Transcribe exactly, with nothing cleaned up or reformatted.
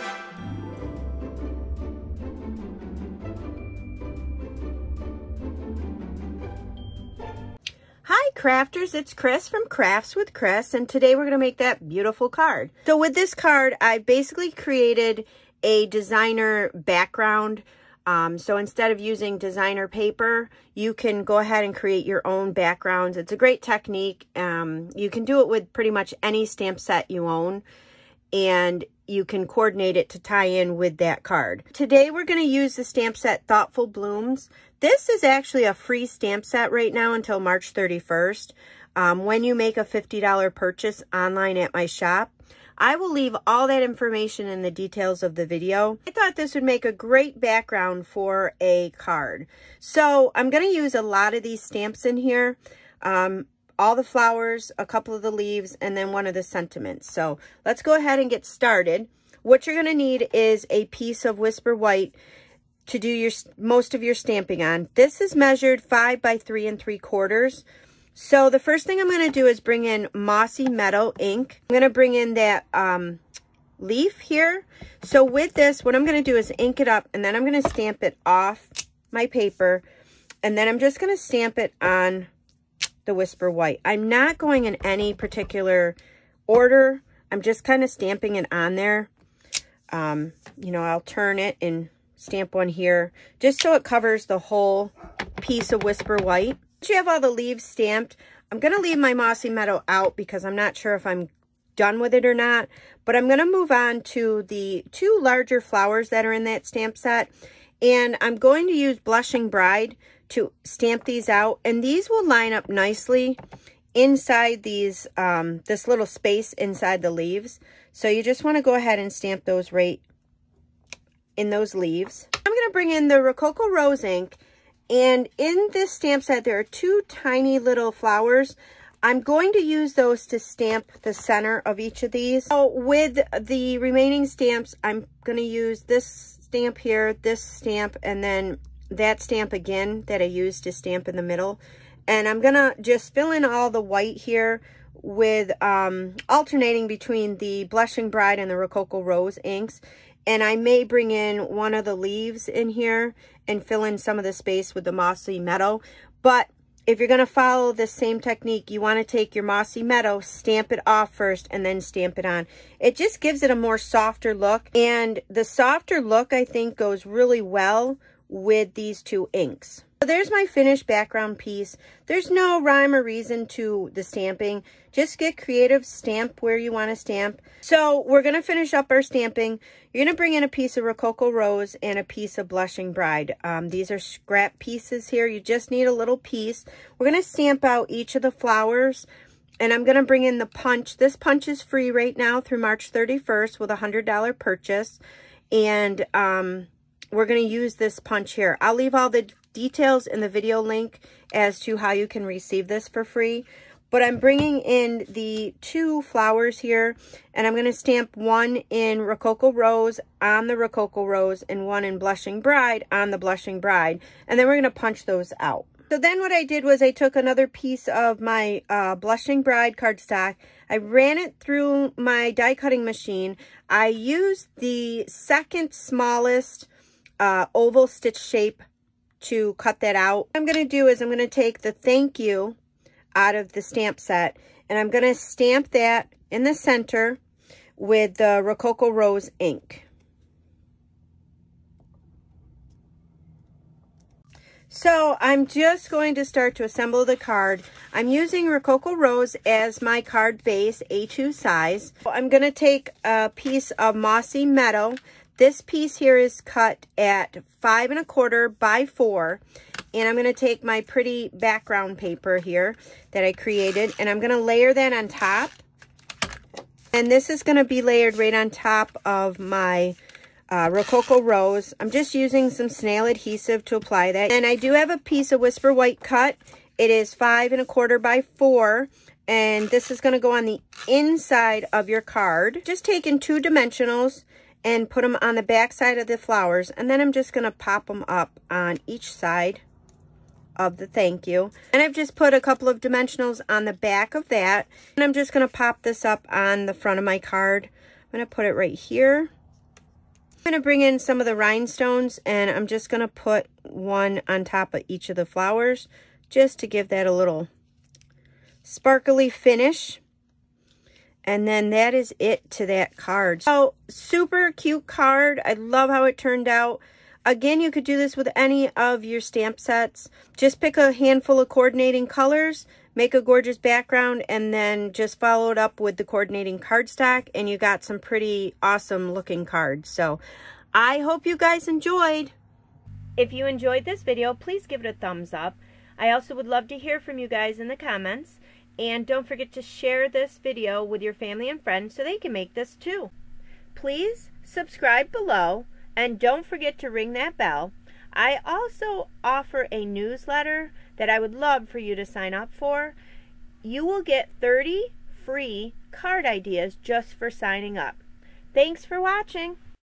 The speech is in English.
Hi crafters, it's Chris from Crafts with Chris, and today we're going to make that beautiful card. So with this card, I basically created a designer background. Um, so instead of using designer paper, you can go ahead and create your own backgrounds. It's a great technique. Um, you can do it with pretty much any stamp set you own, and you can coordinate it to tie in with that card. Today we're going to use the stamp set Thoughtful Blooms. This is actually a free stamp set right now until March thirty-first. Um, when you make a fifty dollar purchase online at my shop, I will leave all that information in the details of the video. I thought this would make a great background for a card. So I'm going to use a lot of these stamps in here. Um, all the flowers, a couple of the leaves, and then one of the sentiments. So let's go ahead and get started. What you're going to need is a piece of Whisper White to do your most of your stamping on. This is measured five by three and three quarters. So the first thing I'm going to do is bring in Mossy Meadow ink. I'm going to bring in that um, leaf here. So with this, what I'm going to do is ink it up, and then I'm going to stamp it off my paper, and then I'm just going to stamp it on the Whisper White. I'm not going in any particular order. I'm just kind of stamping it on there. Um, you know, I'll turn it and stamp one here just so it covers the whole piece of Whisper White. Once you have all the leaves stamped, I'm going to leave my Mossy Meadow out because I'm not sure if I'm done with it or not, but I'm going to move on to the two larger flowers that are in that stamp set, and I'm going to use Blushing Bride to stamp these out, and these will line up nicely inside these um, this little space inside the leaves. So you just want to go ahead and stamp those right in those leaves. I'm going to bring in the Rococo Rose ink, and in this stamp set there are two tiny little flowers. I'm going to use those to stamp the center of each of these. So with the remaining stamps, I'm going to use this stamp here, this stamp, and then that stamp again that I used to stamp in the middle. And I'm going to just fill in all the white here with um, alternating between the Blushing Bride and the Rococo Rose inks. And I may bring in one of the leaves in here and fill in some of the space with the Mossy Meadow. But if you're going to follow the same technique, you want to take your Mossy Meadow, stamp it off first, and then stamp it on. It just gives it a more softer look. And the softer look, I think, goes really well with these two inks. So there's my finished background piece. There's no rhyme or reason to the stamping. Just get creative, stamp where you want to stamp. So we're going to finish up our stamping. You're going to bring in a piece of Rococo Rose and a piece of Blushing Bride. Um, these are scrap pieces here. You just need a little piece. We're going to stamp out each of the flowers, and I'm going to bring in the punch. This punch is free right now through March thirty-first with a one hundred dollar purchase. And um, we're going to use this punch here. I'll leave all the details in the video link as to how you can receive this for free. But I'm bringing in the two flowers here, and I'm going to stamp one in Rococo Rose on the Rococo Rose and one in Blushing Bride on the Blushing Bride. And then we're going to punch those out. So then what I did was I took another piece of my uh, Blushing Bride cardstock. I ran it through my die cutting machine. I used the second smallest uh, oval stitch shape to cut that out. What I'm going to do is I'm going to take the thank you out of the stamp set, and I'm going to stamp that in the center with the Rococo Rose ink. So I'm just going to start to assemble the card. I'm using Rococo Rose as my card base, A two size. I'm going to take a piece of Mossy Meadow. This piece here is cut at five and a quarter by four. And I'm going to take my pretty background paper here that I created, and I'm going to layer that on top. And this is going to be layered right on top of my uh, Rococo Rose. I'm just using some snail adhesive to apply that. And I do have a piece of Whisper White cut. It is five and a quarter by four. And this is going to go on the inside of your card. Just taking two dimensionals and put them on the back side of the flowers, and then I'm just going to pop them up on each side of the thank you. And I've just put a couple of dimensionals on the back of that, and I'm just going to pop this up on the front of my card. I'm going to put it right here, I'm going to bring in some of the rhinestones, and I'm just going to put one on top of each of the flowers just to give that a little sparkly finish. And then that is it to that card. So super cute card. I love how it turned out. Again, you could do this with any of your stamp sets. Just pick a handful of coordinating colors, make a gorgeous background, and then just follow it up with the coordinating cardstock, and you got some pretty awesome looking cards. So I hope you guys enjoyed. If you enjoyed this video, please give it a thumbs up. I also would love to hear from you guys in the comments. And don't forget to share this video with your family and friends so they can make this too. Please subscribe below and don't forget to ring that bell. I also offer a newsletter that I would love for you to sign up for. You will get thirty free card ideas just for signing up. Thanks for watching.